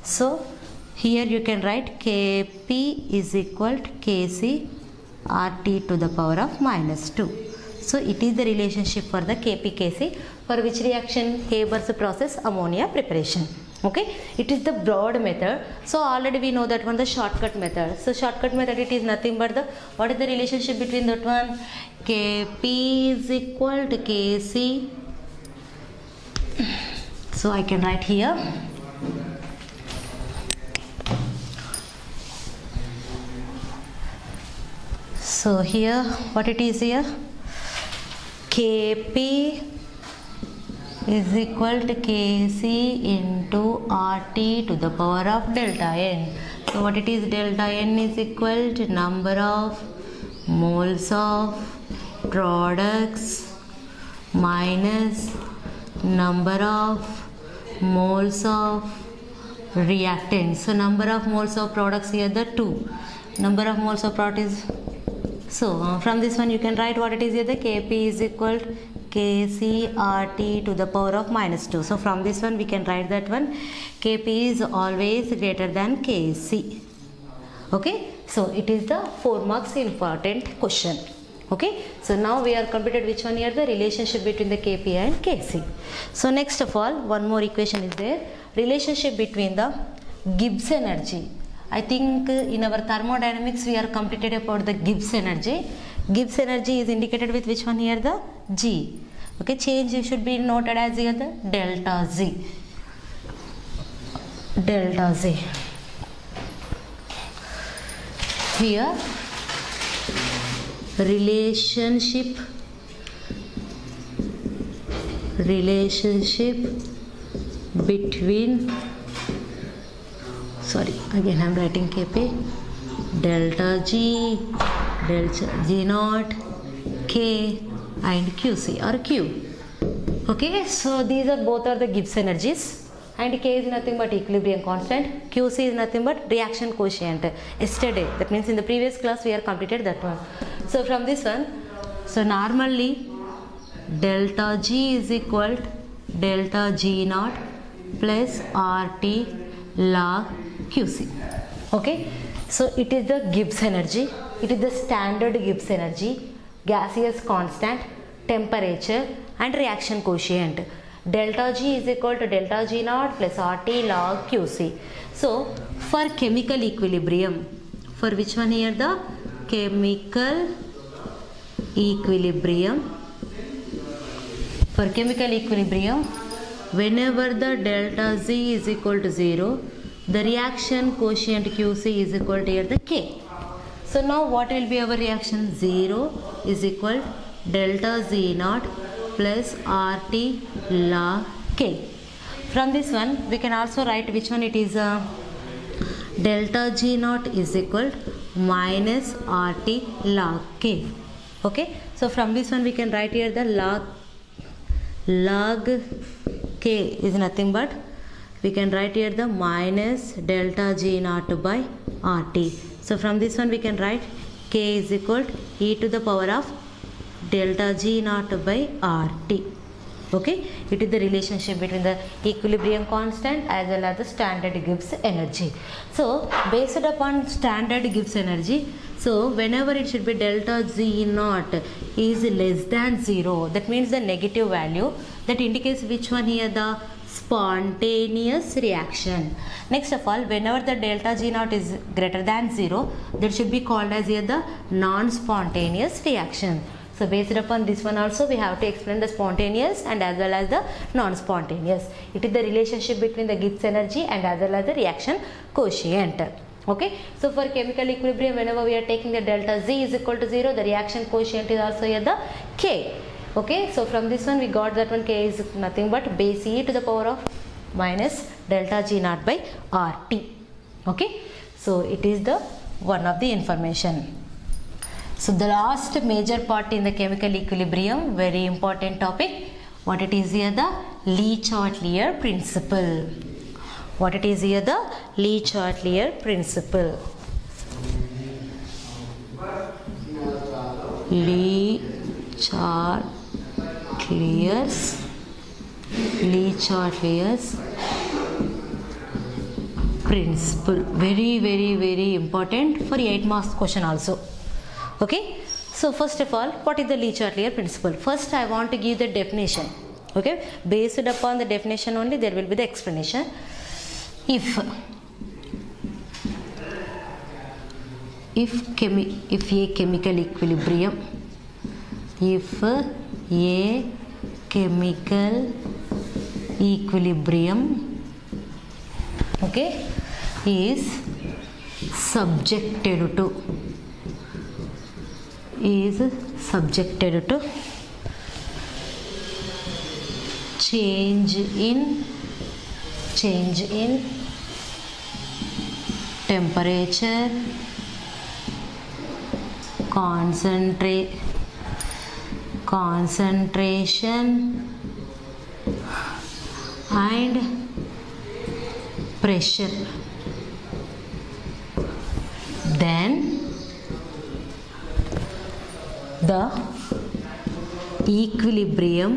So here you can write Kp is equal to Kc RT to the power of minus 2. So it is the relationship for the Kp Kc, for which reaction? Haber's process, ammonia preparation. Okay, it is the broad method. So already we know that one, the shortcut method. So shortcut method, it is nothing but the, what is the relationship between that one? Kp is equal to Kc. So I can write here so here what it is here, Kp is equal to Kc into RT to the power of delta N. So what it is, delta N is equal to number of moles of products minus number of moles of reactants. So number of moles of products here, the 2. Number of moles of product is, so from this one you can write what it is here, the Kp is equal to Kc RT to the power of minus 2. So from this one we can write that one, Kp is always greater than Kc. Okay, so it is the 4 marks important question. Okay, so now we are completed which one here, the relationship between the Kp and Kc. So next of all, one more equation is there, relationship between the Gibbs energy. I think in our thermodynamics we are completed about the Gibbs energy. Gibbs energy is indicated with which one here, the G. Okay, change should be noted as here the delta Z. Delta Z. Here relationship between, sorry, again I am writing Kp, delta G, delta G naught, K and Qc or Q. Okay, so these are both are the Gibbs energies, and K is nothing but equilibrium constant, Qc is nothing but reaction quotient. Yesterday, that means in the previous class we are completed that one. So from this one, so normally delta G is equal to delta G naught plus RT log Qc. Okay, so it is the Gibbs energy, it is the standard Gibbs energy, gaseous constant, temperature and reaction quotient. Delta G is equal to delta G naught plus RT log Qc. So for chemical equilibrium, for which one here, the chemical equilibrium, for chemical equilibrium, whenever the delta Z is equal to 0, the reaction quotient Qc is equal to here the K. So now what will be our reaction? 0 is equal to delta Z naught plus RT log K. From this one we can also write which one it is, delta G naught is equal to minus RT log K. Okay, so from this one we can write here the log K is nothing but, we can write here the minus delta G naught by RT. So from this one we can write K is equal to e to the power of delta G naught by RT. Okay, it is the relationship between the equilibrium constant as well as the standard Gibbs energy. So based upon standard Gibbs energy, so whenever it should be delta Z naught is less than 0, that means the negative value, that indicates which one here, the spontaneous reaction. Next of all, whenever the delta G naught is greater than 0, that should be called as here the non-spontaneous reaction. So based upon this one also we have to explain the spontaneous and as well as the non-spontaneous. It is the relationship between the Gibbs energy and as well as the reaction quotient. Okay, so for chemical equilibrium, whenever we are taking the delta Z is equal to 0, the reaction quotient is also here the K. Okay, so from this one we got that one, K is nothing but base E to the power of minus delta G naught by RT. Okay, so it is the one of the information. So the last major part in the chemical equilibrium, very important topic, what it is here, the Le-Chatelier principle. What it is here, the Le-Chatelier principle. Le-Chatelier principle. Very important for 8 marks question also. Okay, so first of all, what is the Le Chatelier principle? First I want to give the definition. Okay, based upon the definition only there will be the explanation. If a chemical equilibrium, okay, is subjected to change in temperature, concentration and pressure, then the equilibrium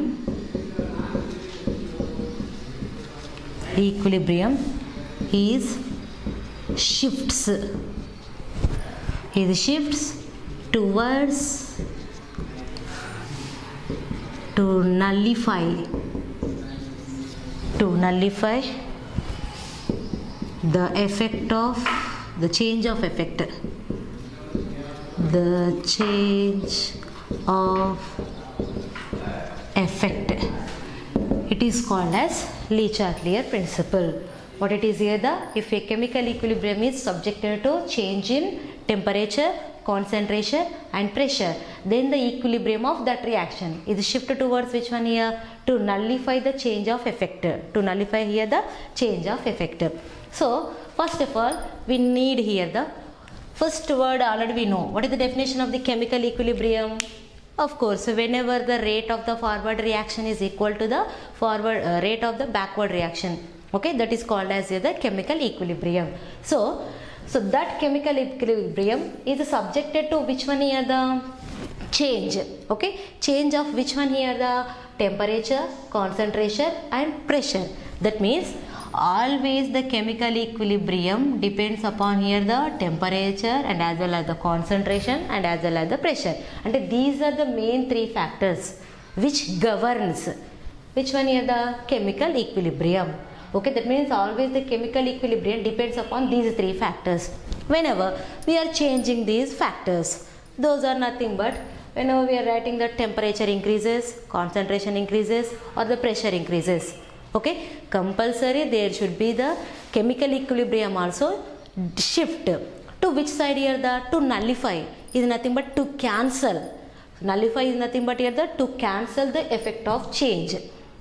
is shifts towards to nullify the effect of the change of effect, it is called as Le Chatelier principle. What it is here, if a chemical equilibrium is subjected to change in temperature, concentration and pressure, then the equilibrium of that reaction is shifted towards which one here? To nullify the change of effect, So first of all we need here the first word already we know. What is the definition of the chemical equilibrium? Of course, whenever the rate of the forward reaction is equal to the rate of the backward reaction, okay, that is called as the chemical equilibrium. So that chemical equilibrium is subjected to which one here? The change, okay, change of which one here? The temperature, concentration and pressure. That means always the chemical equilibrium depends upon here the temperature and as well as the concentration and as well as the pressure, and these are the main three factors which governs which one here? The chemical equilibrium. Okay, that means always the chemical equilibrium depends upon these three factors. Whenever we are changing these factors, those are nothing but whenever we are writing the temperature increases, concentration increases or the pressure increases, okay, compulsory there should be the chemical equilibrium also shift to which side here? To nullify is nothing but to cancel. Nullify is nothing but here to cancel the effect of change,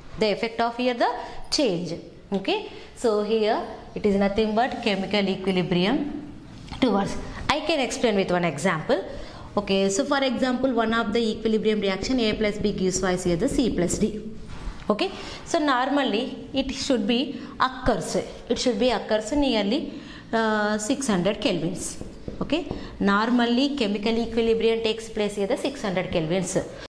okay. So here it is nothing but chemical equilibrium towards. I can explain with one example. Okay, so for example, one of the equilibrium reaction A plus B gives rise here the C plus D. Okay, so normally it should be occurs nearly 600 kelvins. Okay, normally chemical equilibrium takes place here the 600 kelvins.